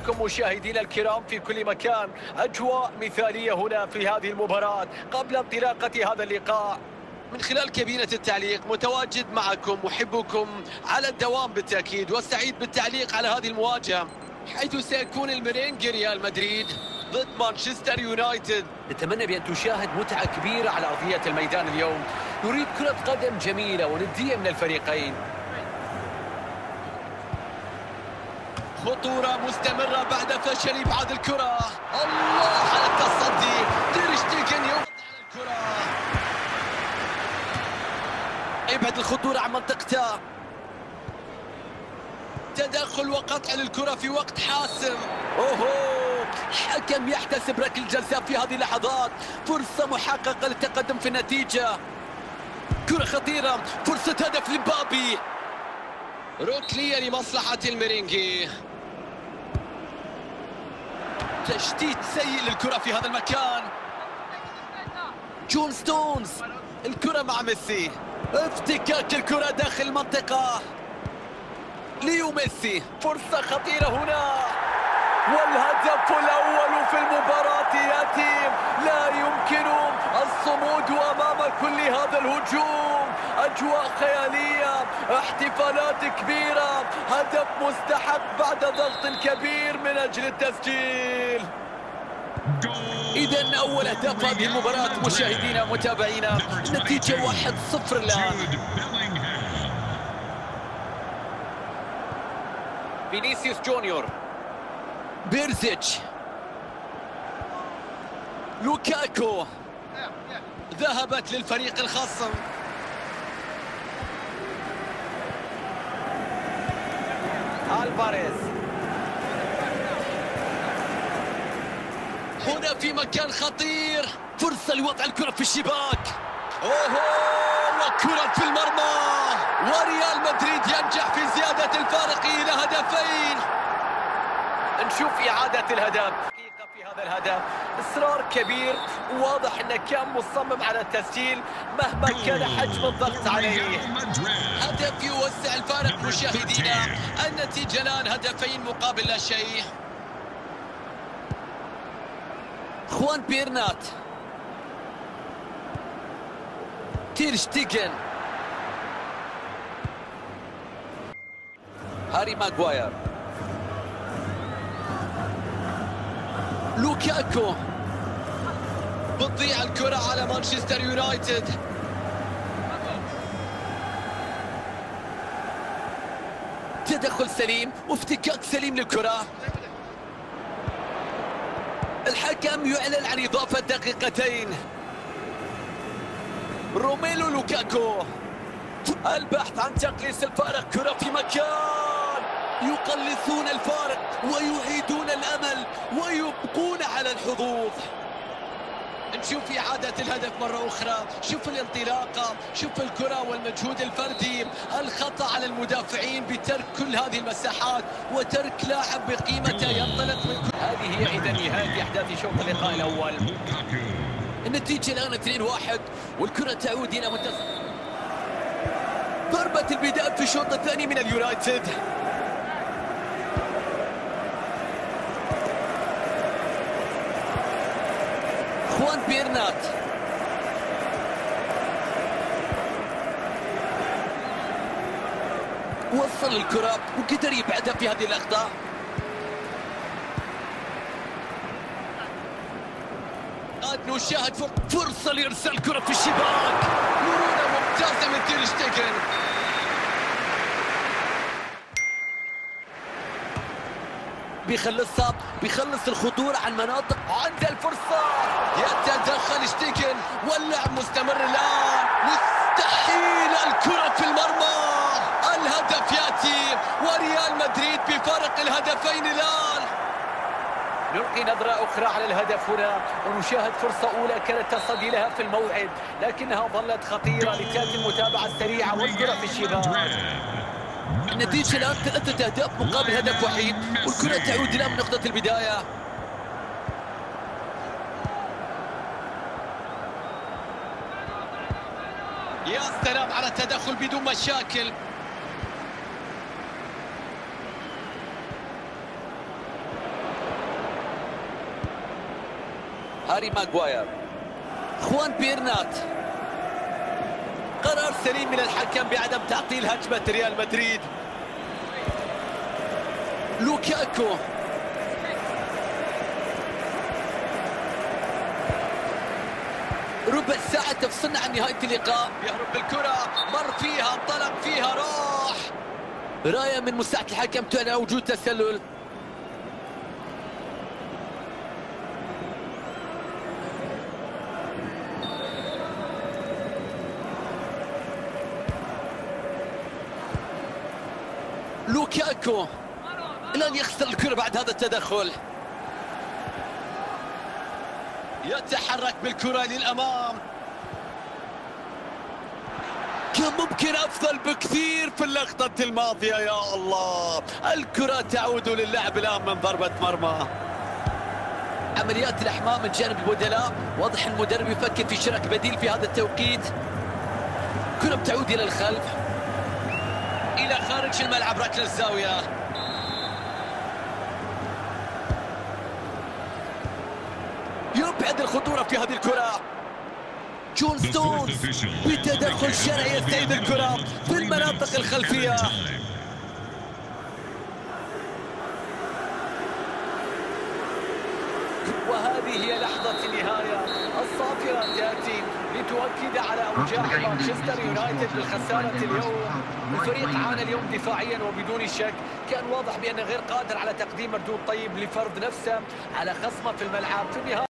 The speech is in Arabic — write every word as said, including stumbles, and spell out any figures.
بكم مشاهدينا الكرام في كل مكان. أجواء مثالية هنا في هذه المباراة قبل انطلاقة هذا اللقاء. من خلال كابينة التعليق متواجد معكم محبكم على الدوام بالتأكيد، والسعيد بالتعليق على هذه المواجهة، حيث سيكون الميرينجي ريال مدريد ضد مانشستر يونايتد. نتمنى بأن تشاهد متعة كبيرة على أرضية الميدان اليوم. نريد كرة قدم جميلة وندية من الفريقين. خطورة مستمرة بعد فشل إبعاد الكرة. الله على التصدي، تير شتيجن يوقع على الكرة، ابعد الخطورة عن منطقته. تدخل وقطع للكرة في وقت حاسم. أوهو، الحكم يحتسب ركل جزاء في هذه اللحظات. فرصة محققة للتقدم في النتيجة. كرة خطيرة، فرصة هدف لمبابي. ركنية لمصلحة الميرينجي. تشتيت سيء للكرة في هذا المكان. جون ستونز، الكرة مع ميسي. افتكاك الكرة داخل المنطقة. ليو ميسي، فرصة خطيرة هنا، والهدف الأول في المباراة يأتي. لا يمكن الصمود أمام كل هذا الهجوم. أجواء خيالية، احتفالات كبيرة، هدف مستحق بعد ضغط كبير من أجل التسجيل. إذن أول أهداف هذه المباراة مشاهدينا ومتابعينا، نتيجة واحد صفر الآن. فينيسيوس جونيور، بيرزيتش، لوكاكو، ذهبت للفريق الخصم. ألفاريز، هنا في مكان خطير، فرصة لوضع الكرة في الشباك. اوهو، وكرة في المرمى، وريال مدريد ينجح في زيادة الفارق إلى هدفين. نشوف إعادة الهدف. في هذا الهدف إصرار كبير، وواضح أنه كان مصمم على التسجيل مهما كان حجم الضغط عليه. هدف يوسع الفارق مشاهدينا، النتيجة الآن هدفين مقابل لا شيء. خوان بيرنات، تير شتيجن، هاري ماغواير، لوكاكو. بتضيع الكرة على مانشستر يونايتد. تدخل سليم وافتكاك سليم للكرة. الحكم يعلن عن إضافة دقيقتين. روميلو لوكاكو، البحث عن تقليص الفارق. كرة في مكان، يقلصون الفارق ويعيدون الأمل ويبقون على الحظوظ. نشوف إعادة الهدف مرة أخرى. شوف الانطلاقة، شوف الكرة والمجهود الفردي، الخطأ على المدافعين بترك كل هذه المساحات وترك لاعب بقيمته ينطلق من كل. هذه هي إذا نهاية أحداث شوط اللقاء الأول. النتيجة الآن اثنين واحد، والكرة تعود إلى منتصف. ضربة البداية في الشوط الثاني من اليونايتد. خوان بيرنات، وصل الكرة وقدر يبعدها في هذه اللقطة. قد نشاهد فرصة لإرسال الكرة في الشباك. مرونة ممتازة من تير شتيجن. بيخلصها، بيخلص الخطورة عن مناطق. عنده الفرصة، يتدخل شتيجن واللعب مستمر الآن. مستحيل، الكرة في المرمى، الهدف يأتي وريال مدريد بفارق الهدفين الآن. نلقي نظرة أخرى على الهدف هنا ونشاهد فرصة أولى كانت تصدي لها في الموعد، لكنها ظلت خطيرة لتأتي المتابعة السريعة والكرة في الشباك. النتيجة الآن ثلاثة أهداف مقابل هدف وحيد، والكرة تعود إلى من نقطة البداية. يا سلام على التدخل بدون مشاكل. هاري ماغواير، خوان بيرنات. قرار سليم من الحكم بعدم تعطيل هجمة ريال مدريد. لوكاكو، ربع ساعة تفصلنا عن نهاية اللقاء. يهرب بالكرة، مر فيها، انطلق فيها، راح. راية من مساعد الحكم تعلن وجود تسلل. لوكاكو الآن يخسر الكرة بعد هذا التدخل. يتحرك بالكرة للأمام. كان ممكن أفضل بكثير في اللقطة الماضية. يا الله، الكرة تعود للعب الآن من ضربة مرمى. عمليات الأحماء من جانب البدلاء، واضح المدرب يفكر في شراء بديل في هذا التوقيت. كرة بتعود إلى الخلف، إلى خارج الملعب، ركلة الزاوية. يبعد الخطورة في هذه الكرة. جون ستونز بتدخل شرعي يستعيد الكرة في المناطق الخلفية. وهذه هي لحظة النهاية. الصافرة تأتي لتؤكد على أوجاع مانشستر يونايتد بالخسارة اليوم. الفريق عانى اليوم دفاعيا وبدون شك كان واضح بأنه غير قادر على تقديم مردود طيب لفرض نفسه على خصمه في الملعب. في النهاية